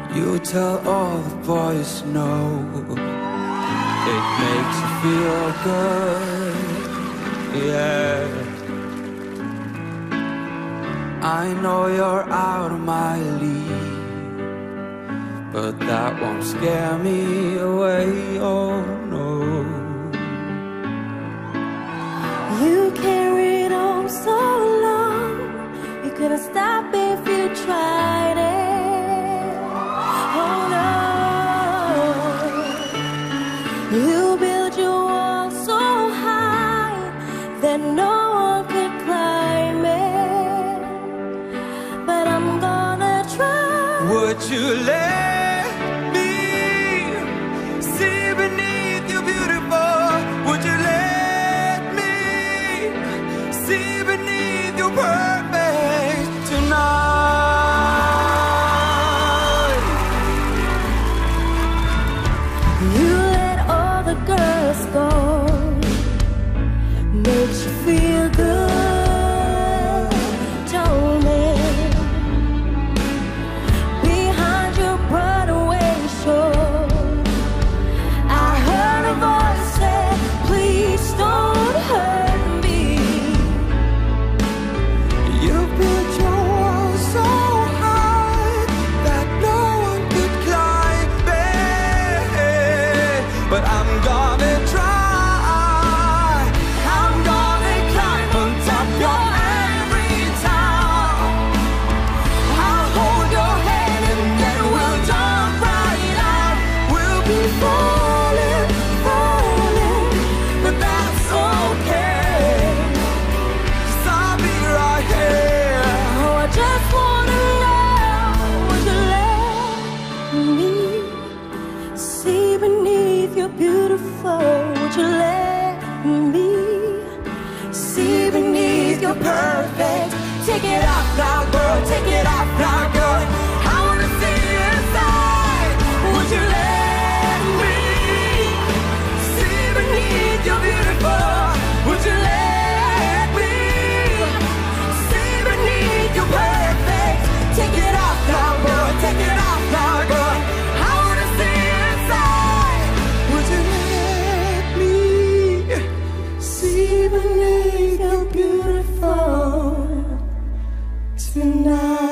You tell all the boys no. It makes you feel good, yeah. I know you're out of my league, but that won't scare me away, oh no. You carried on so long, you couldn't stop if you tried it. Oh no. You built your wall so high that no one could climb it. But I'm gonna try. Would you let me see beneath your beautiful? Would you let me see beneath your perfect tonight? You let all the girls go, makes you feel good, told me. Behind your Broadway show, I heard a voice say, please don't hurt me. You built your wall so high that no one could climb it. But I'm gonna try. I'm gonna climb on top your every time. I'll hold your hand and then we'll jump right out. We'll be falling, falling, but that's okay, 'cause I'll be right here. Oh, I just wanna know, would you let me see beneath your beautiful? Would you let me see beneath your perfect? Take it off now, girl, take it off now, girl. I wanna see you inside. Would you let me see beneath your beautiful? Would you let me see beneath your perfect? Take it off now, girl, take it off now, girl. I wanna see you inside. Would you let me see beneath your beautiful tonight?